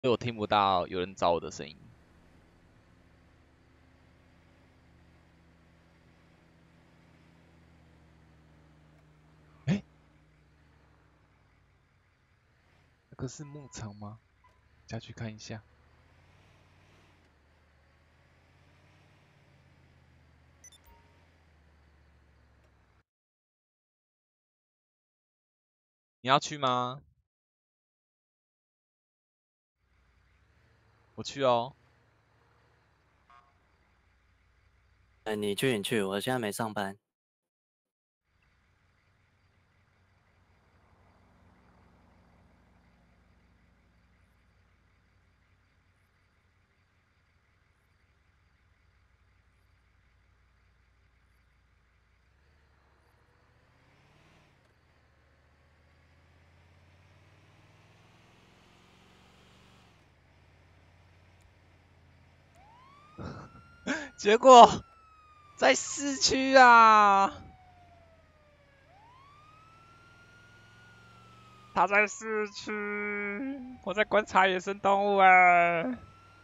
所以我听不到有人找我的声音。哎，那个是牧场吗？下去看一下。你要去吗？我去哦。 你去你去，我现在没上班。 结果在市区啊！他在市区，我在观察野生动物哎。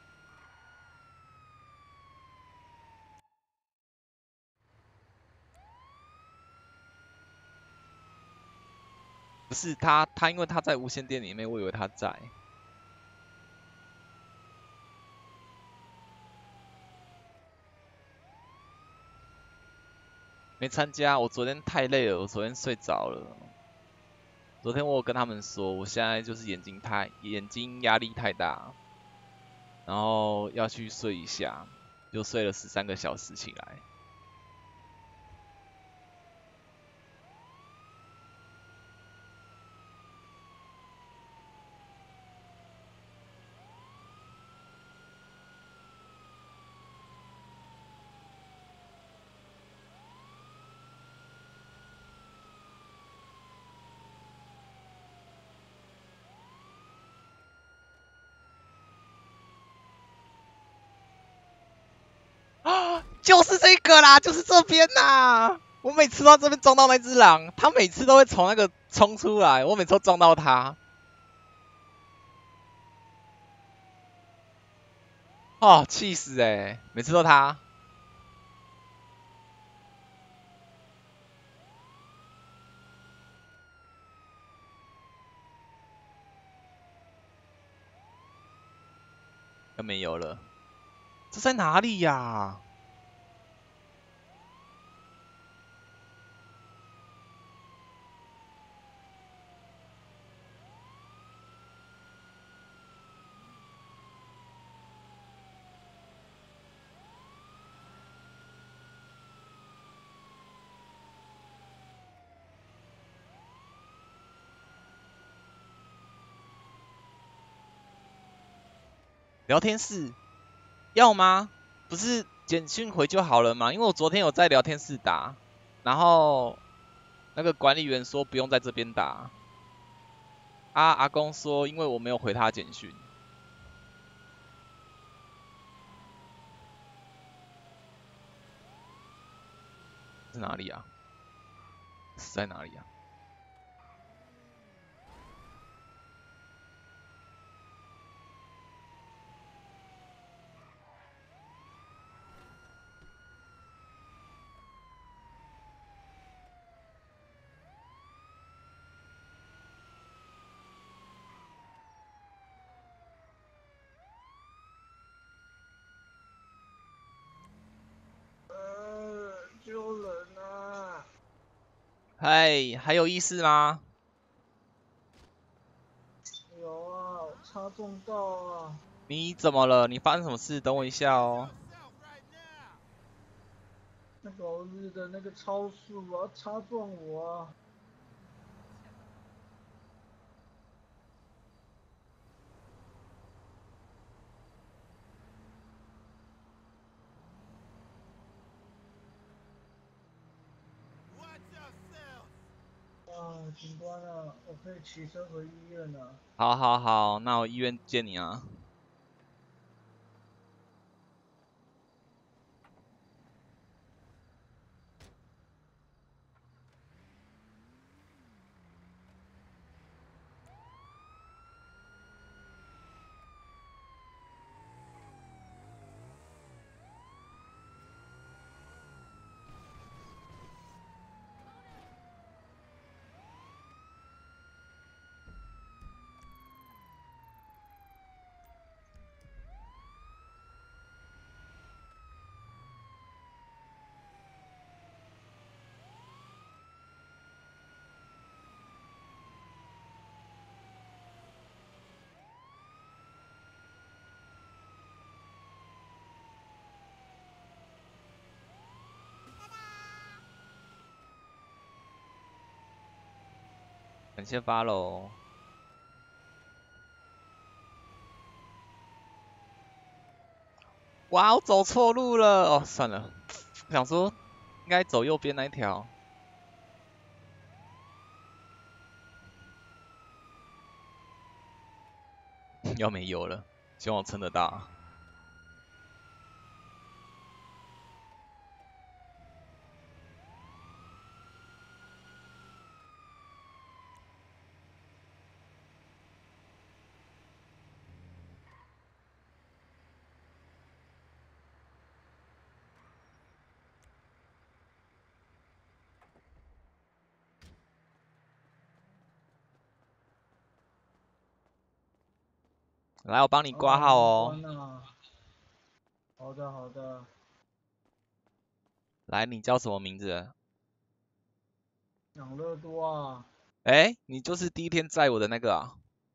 不是他因为他在无线电里面，我以为他在。没参加，我昨天太累了，我昨天睡着了。昨天我有跟他们说，我现在就是眼睛压力太大，然后要去睡一下，就睡了13个小时起来。啊，就是这个啦，就是这边啦。我每次都在这边撞到那只狼，它每次都会从那个冲出来，我每次都撞到它。哦，气死欸，每次都它。又没有了，这在哪里呀？聊天室要吗？不是简讯回就好了吗？因为我昨天有在聊天室打，然后那个管理员说不用在这边打。阿公说因为我没有回他简讯。是哪里啊？是在哪里啊？ 救人啊！ 嗨，还有意思吗？ 有啊，擦撞到啊！ 你怎么了？你发生什么事？等我一下哦。 那个偶日的那个超速啊，擦撞我啊！啊，警官啊，我可以骑车回医院啊。 好，好，好，那我医院见你啊。 谢 follow。哇，我走错路了哦，算了，我想说应该走右边那一条。要没油了，希望我撑得到。来，我帮你挂号哦。 好的好的。 来，你叫什么名字？ 养乐多啊。 哎，你就是第一天载我的那个啊？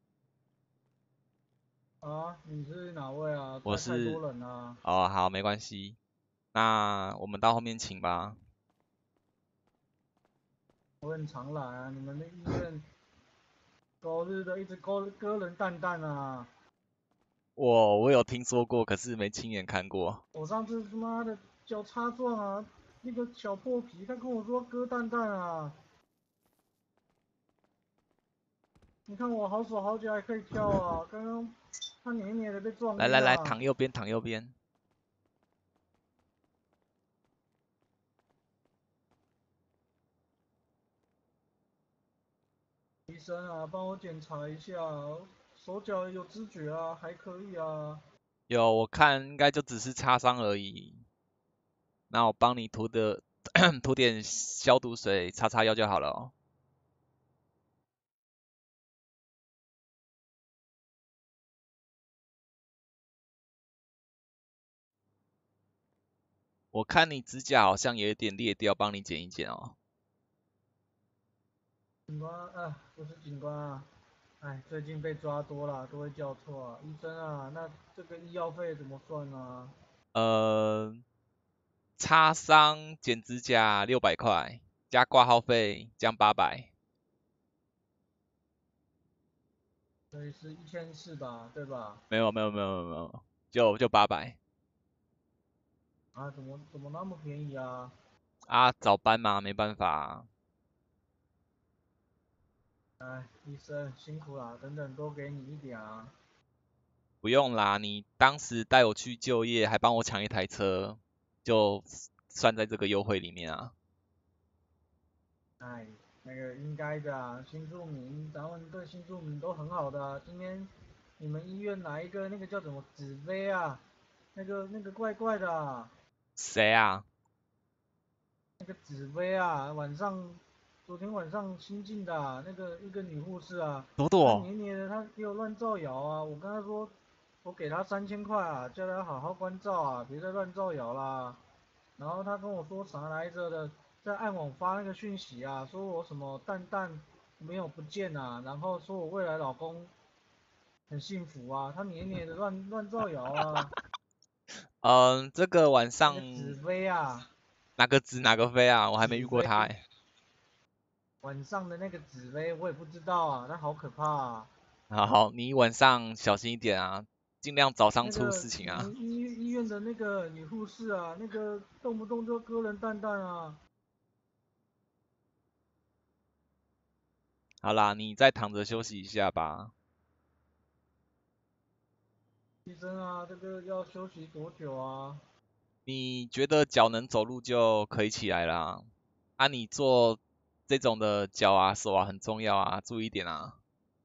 啊，你是哪位啊？ 我载太多是。 人啊。 哦，好，没关系。那我们到后面请吧。 我很常来啊，你们的医院周日的一直割人蛋蛋啊。 我有听说过，可是没亲眼看过。 我上次他妈的脚擦撞啊，那个小破皮，他跟我说割蛋蛋啊。你看我好手好脚还可以跳啊，刚刚他黏黏的被撞晕来来来， 了。 躺右边，躺右边。 医生啊，帮我检查一下，手脚有知觉啊，还可以啊。 有，我看应该就只是擦伤而已。那我帮你涂点消毒水，擦擦药就好了哦。我看你指甲好像有一点裂掉，帮你剪一剪哦。 警官啊，不是警官啊，哎，最近被抓多了，都会叫错啊。医生啊，那这个医药费怎么算啊？ 擦伤剪指甲600块，加挂号费这样800。 所以是1400吧，对吧？ 没有没有没有没有，就800。 啊，怎么那么便宜啊？ 啊，早班嘛，没办法。 哎，医生辛苦啦，等等多给你一点啊。 不用啦，你当时带我去就业，还帮我抢一台车，就算在这个优惠里面啊。 哎，那个应该的啊，新住民，咱们对新住民都很好的啊。今天你们医院来一个那个叫什么紫薇啊，那个怪怪的啊。 谁啊？ 那个紫薇啊，昨天晚上新进的啊，那个一个女护士啊，她朵朵。 黏黏的，她给我乱造谣啊。我跟她说，我给她3000块啊，叫她好好关照啊，别再乱造谣啦。然后她跟我说啥来着的，在暗网发那个讯息啊，说我什么蛋蛋没有不见啊，然后说我未来老公很幸福啊，她黏黏的乱造谣啊。 这个晚上那个紫薇啊， 哪个紫哪个飞啊？我还没遇过紫薇。 他哎。 晚上的那个紫薇我也不知道啊，那好可怕啊！ 好，你晚上小心一点啊，尽量早上出那个事情啊。 你们医院的那个女护士啊，那个动不动就割人蛋蛋啊！ 好啦，你再躺着休息一下吧。 医生啊，这个要休息多久啊？ 你觉得脚能走路就可以起来啦。啊，你做这种的脚啊、手啊很重要啊，注意一点啊。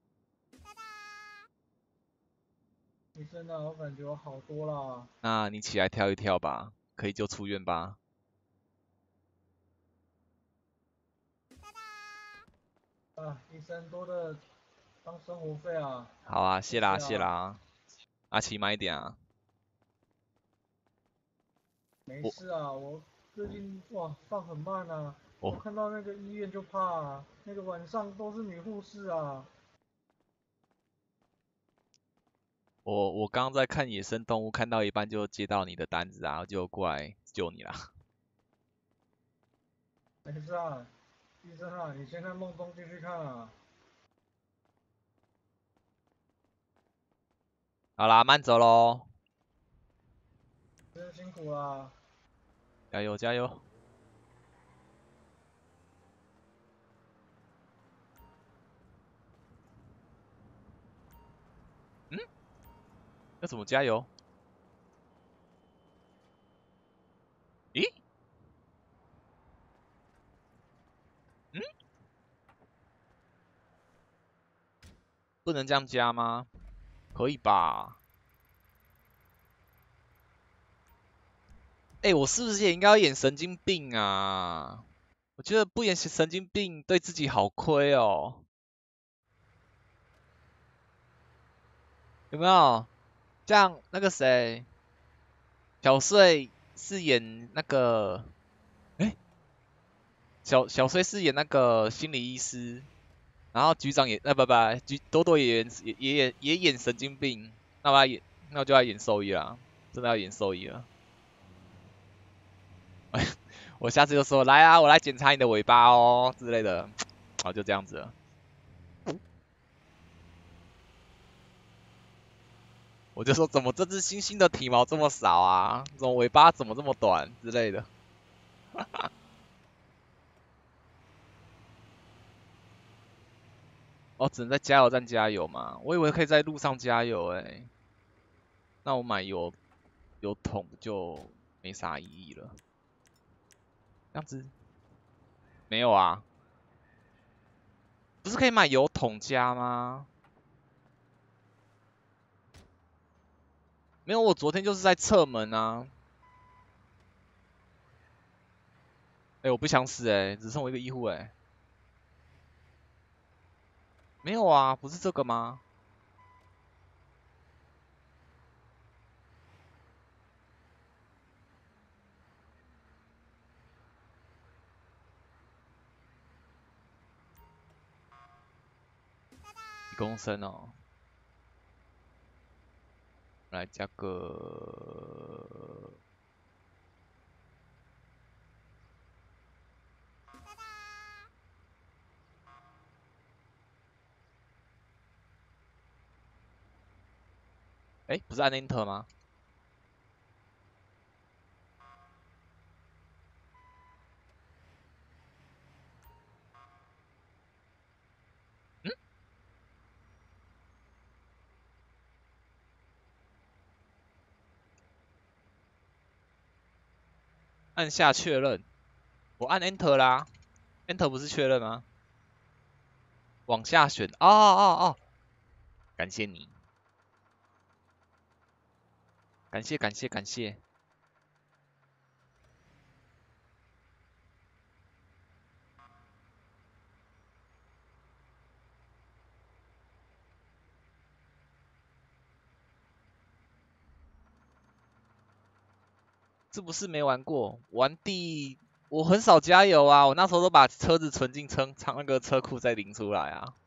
医生啊，我感觉我好多啦。 那你起来跳一跳吧，可以就出院吧。 啊，医生多的当生活费啊。 好啊，谢啦谢谢啊。 谢啦。啊，骑慢一点啊。我没事啊，我最近哇放很慢啊，我我看到那个医院就怕啊，那个晚上都是女护士啊。 我刚刚在看野生动物，看到一半就接到你的单子啊，就过来救你啦。 没事啊，医生啊，你先看梦中继续看啊。 好啦，慢走喽， 真的辛苦啦。 加油加油！嗯，要怎么加油？咦？嗯，不能这样加吗？可以吧？哎、我是不是也应该要演神经病啊？我觉得不演神经病对自己好亏哦，有没有？像那个谁，小穗是演那个，哎、小穗是演那个心理医师，然后局长也，多多也演神经病，那我就要演兽医啦，真的要演兽医了。我下次就说来啊，我来检查你的尾巴哦之类的，好就这样子了。我就说怎么这只猩猩的体毛这么少啊？怎么尾巴怎么这么短之类的。哦，只能在加油站加油嘛？我以为可以在路上加油欸。那我买油桶就没啥意义了。这样子没有啊？不是可以买油桶加吗？没有，我昨天就是在侧门啊。哎、我不想死哎、只剩我一个医护哎。没有啊，不是这个吗？1公升哦，来加个，哎、不是按 Enter 吗？嗯，按下确认，我按 Enter 啦，Enter 不是确认吗？往下选，哦，感谢你，感谢。是不是没玩过？我很少加油啊，我那时候都把车子存进那个车库再领出来啊。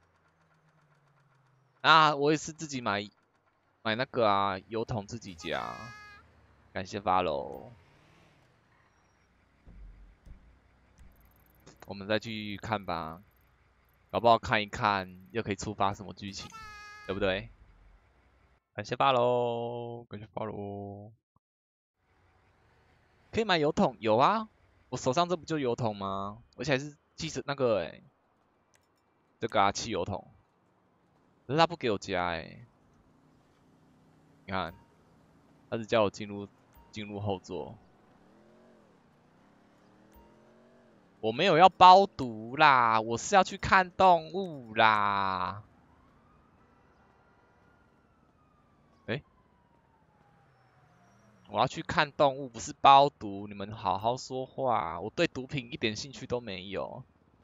啊，我也是自己买那个啊，油桶自己加，感谢发喽。我们再去看吧，搞不好看一看又可以触发什么剧情，对不对？感谢发喽，感谢发喽。可以买油桶，有啊，我手上这不就油桶吗？而且还是那个这个啊汽油桶，可是他不给我加你看，他是叫我进入后座，我没有要包毒啦，我是要去看动物啦。诶，我要去看动物，不是包毒，你们好好说话，我对毒品一点兴趣都没有。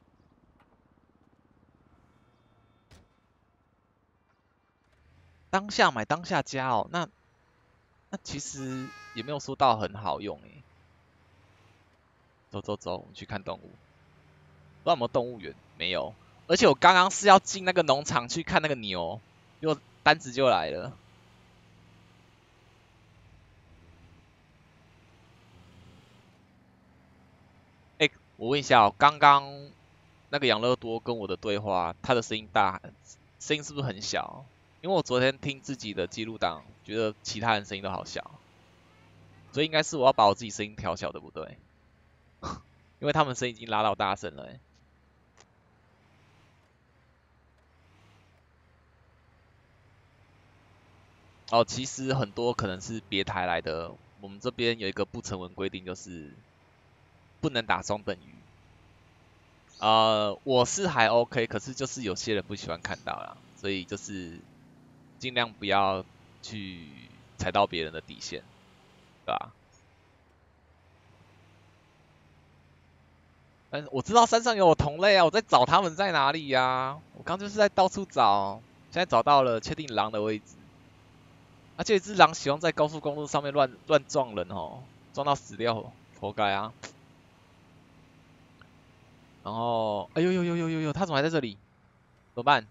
当下买当下加哦，那其实也没有说到很好用诶。走走走，我们去看动物。不知道有没有动物园？没有。而且我刚刚是要进那个农场去看那个牛，结果单子就来了。哎、我问一下哦，刚刚那个养乐多跟我的对话，他的声音是不是很小？因因为我昨天听自己的记录档，觉得其他人声音都好小，所以应该是我要把我自己声音调小，对不对？因为他们声音已经拉到大声了欸。哦，其实很多可能是别台来的，我们这边有一个不成文规定，就是不能打双等于。我是还 OK，可是就是有些人不喜欢看到啦，所以就是尽量不要去踩到别人的底线，对吧？但是我知道山上有我同类啊，我在找他们在哪里呀？我刚就是在到处找，现在找到了，确定狼的位置。而且一只狼喜欢在高速公路上面乱撞人哦，撞到死掉，活该啊！然后，哎呦呦呦呦呦呦，他怎么还在这里？怎么办？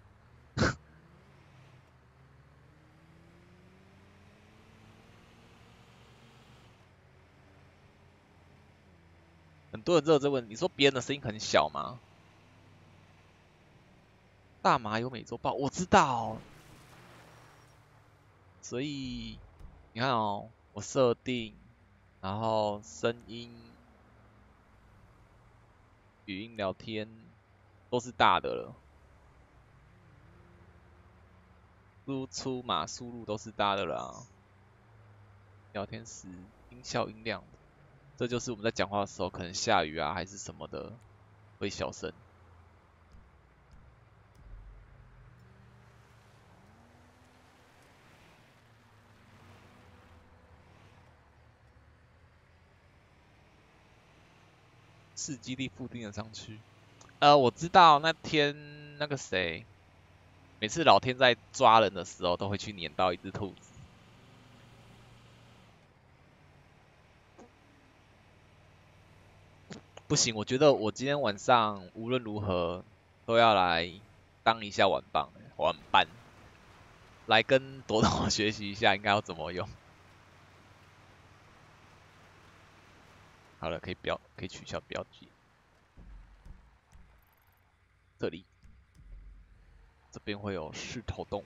很多人都有这个问题，你说别人的声音很小吗？大麻有美洲豹，我知道。所以你看哦，我设定，然后声音、语音聊天都是大的了，输出码输入都是大的了啊。聊天时音效音量，这就是我们在讲话的时候，可能下雨啊还是什么的，会小声。是基地附定的上去。我知道那天那个谁，每次老天在抓人的时候，都会去撵到一只兔子。不行，我觉得我今天晚上无论如何都要来当一下玩伴，来跟朵朵学习一下应该要怎么用。好了，可以取消标记。这里，这边会有狮头动物。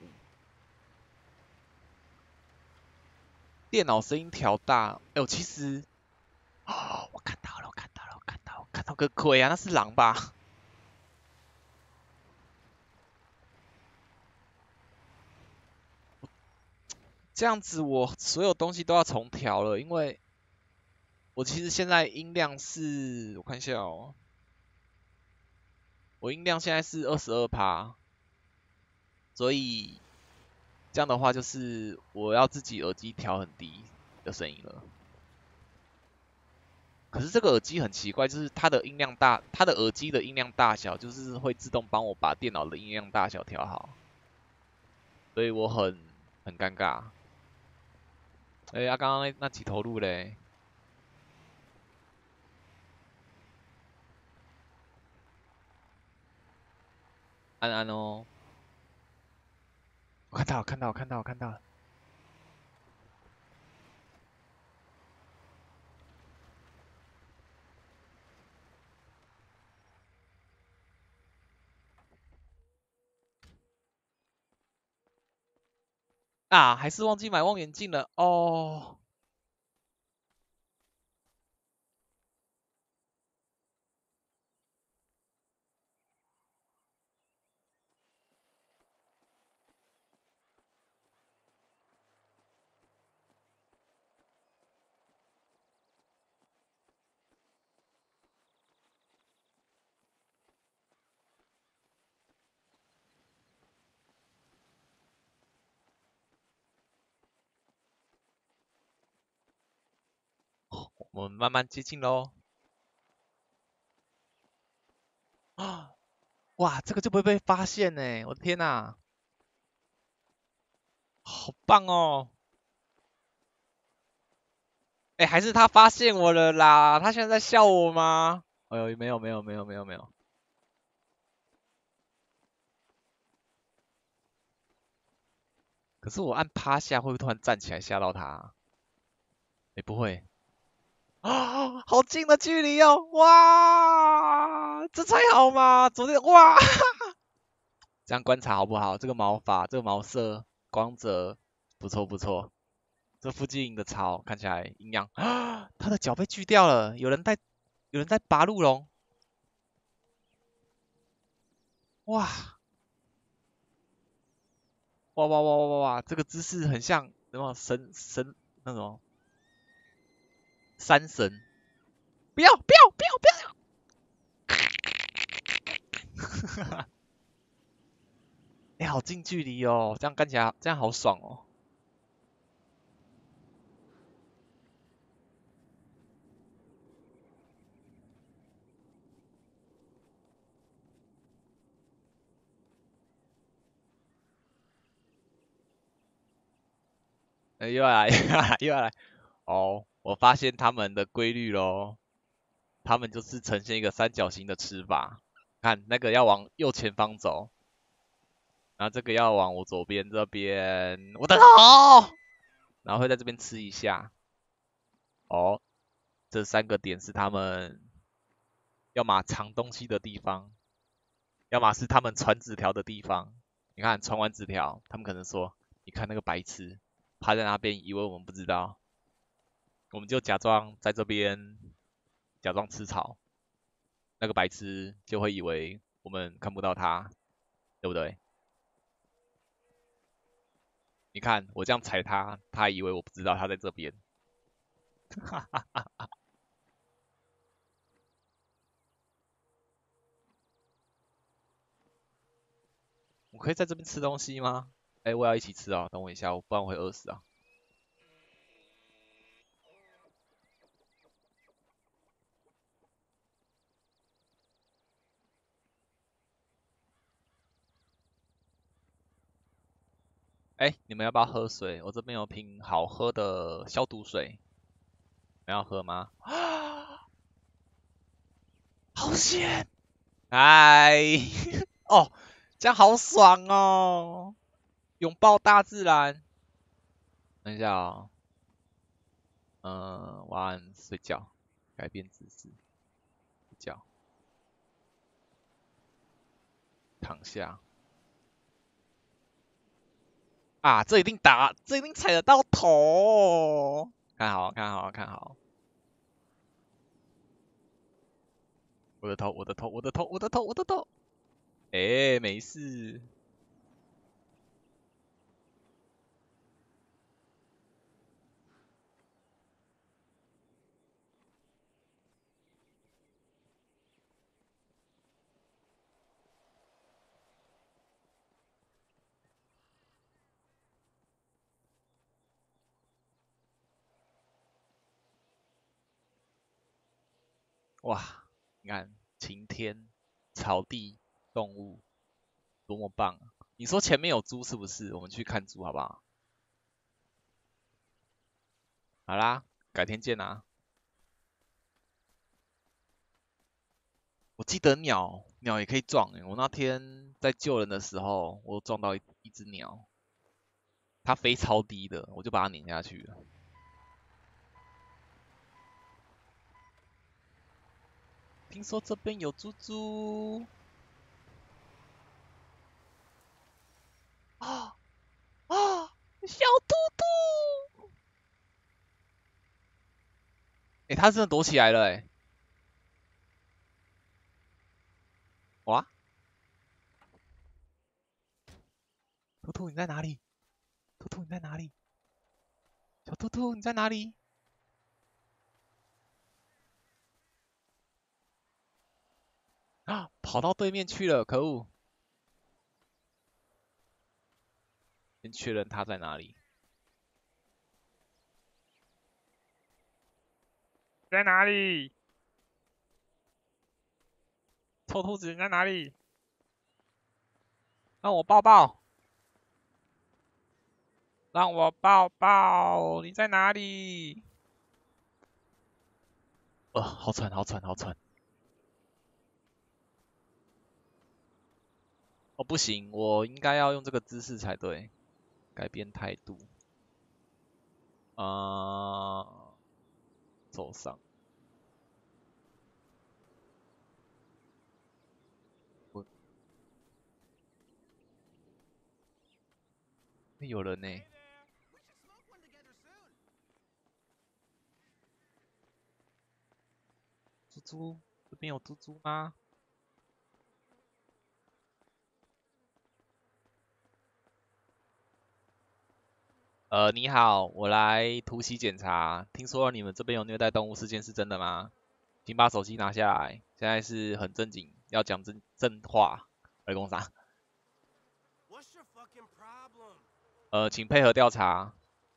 电脑声音调大，哎呦，其实，哦，我看到了，我看到个鬼啊，那是狼吧？这样子我所有东西都要重调了，因为我其实现在音量是，我看一下哦，我音量现在是22%，所以这样的话就是我要自己耳机调很低的声音了。可是这个耳机很奇怪，就是它的音量大，它的耳机的音量大小就是会自动帮我把电脑的音量大小调好，所以我很尴尬。哎呀，刚刚那几头鹿嘞？安安哦，我看到了。啊，还是忘记买望远镜了哦。我们慢慢接近喽。啊，哇，这个就不会被发现呢！我的天哪，好棒哦！哎，还是他发现我了啦？他现在在笑我吗？哎呦，没有。可是我按趴下会不会突然站起来吓到他？哎，不会。啊，好近的距离哦！哇，这才好嘛！昨天哇， 这样观察好不好？这个毛发，这个毛色、光泽，不错不错。这附近的草看起来营养啊，它的脚被锯掉了，有人在拔鹿茸，哇哇哇哇哇哇哇，这个姿势很像什么神那种山神，不要不要不要不要！哎、好近距离哦，这样干起来这样好爽哦。又要来又要来又要来哦！我发现他们的规律咯，他们就是呈现一个三角形的吃法。看那个要往右前方走，然后这个要往我左边这边，我的头，然后会在这边吃一下。哦，这3个点是他们要么藏东西的地方，要么是他们传纸条的地方。你看传完纸条，他们可能说：“你看那个白痴趴在那边，以为我们不知道。”我们就假装在这边假装吃草，那个白痴就会以为我们看不到他，对不对？你看我这样踩他，他以为我不知道他在这边。哈哈哈！我可以在这边吃东西吗？哎，我要一起吃啊！等我一下，不然我会饿死啊。哎，你们要不要喝水？我这边有瓶好喝的消毒水，你们要喝吗？啊，好咸！哎，哦，这样好爽哦！拥抱大自然。等一下哦，晚安，睡觉，改变姿势，睡觉，躺下。啊，这一定踩得到头哦。看好，看好，看好。我的头，我的头，我的头，我的头，我的头。哎，没事。哇，你看晴天、草地、动物，多么棒啊！你说前面有猪是不是？我们去看猪好不好？好啦，改天见啦。我记得鸟也可以撞诶，我那天在救人的时候，我撞到一只鸟，它飞超低的，我就把它碾下去了。听说这边有猪猪啊啊，小兔兔！诶，它真的躲起来了诶，哇，兔兔你在哪里？兔兔你在哪里？小兔兔你在哪里？啊，跑到对面去了，可恶！先确认它在哪里。在哪里？臭兔子你在哪里？让我抱抱，让我抱抱，你在哪里？好喘，好喘，好喘。哦，不行，我应该要用这个姿势才对，改变态度。走上。我有人呢、猪猪，这边有猪猪吗？你好，我来突袭检查，听说你们这边有虐待动物事件，是真的吗？请把手机拿下来，现在是很正经，要讲真话。来工啥？请配合调查。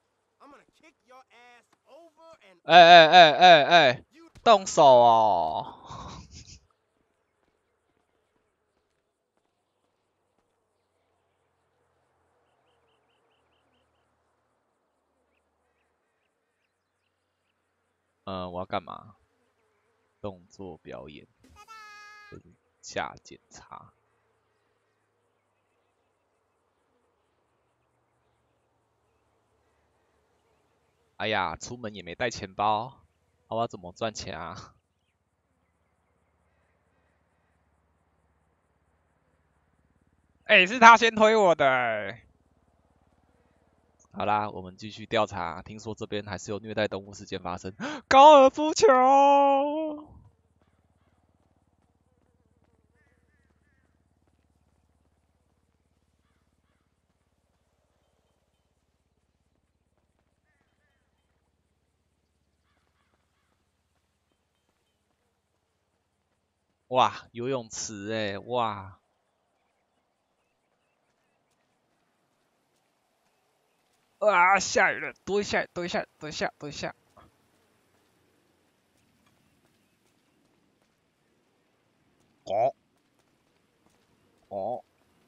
动手哦！我要干嘛？动作表演，下检查。哎呀，出门也没带钱包，我要怎么赚钱啊？是他先推我的好啦，我们继续调查。听说这边还是有虐待动物事件发生，高尔夫球。哇，游泳池哇！啊，下雨了，躲一下，躲一下，躲一下，躲一下。哦，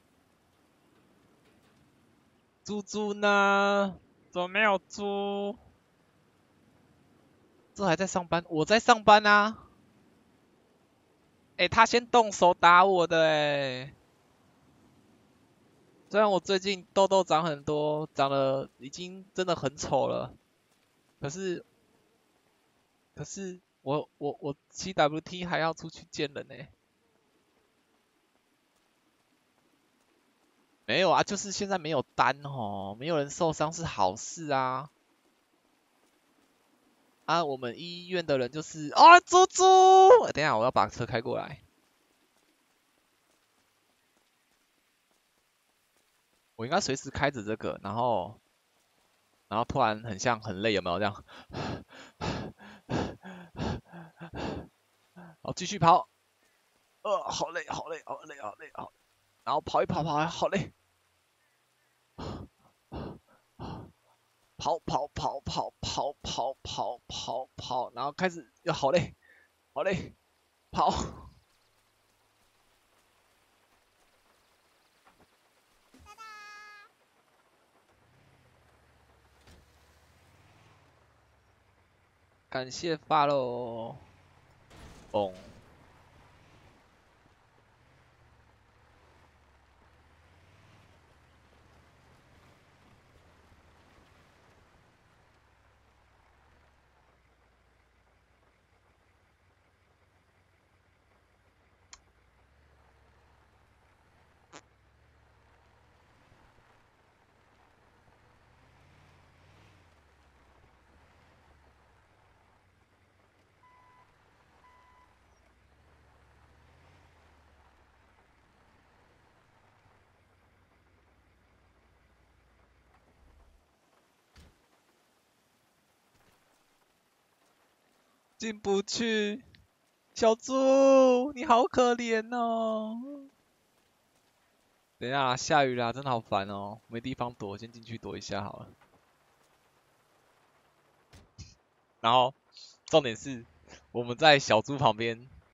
猪猪呢？怎么没有猪？这还在上班？我在上班啊。他先动手打我的虽然我最近痘痘长很多，长得已经真的很丑了，可是我 CWT 还要出去见人没有啊，就是现在没有单哦，没有人受伤是好事啊。我们医院的人就是猪猪，等一下我要把车开过来。我应该随时开着这个，然后突然很像很累，有没有这样？好，继续跑。好累，好累，好累，好累，好。然后跑一跑，好累。跑，然后开始又好累，好累，跑。感谢发喽，嘣。进不去，小猪，你好可怜哦。等一下，下雨啦，真的好烦哦，没地方躲，先进去躲一下好了。然后，重点是我们在小猪旁边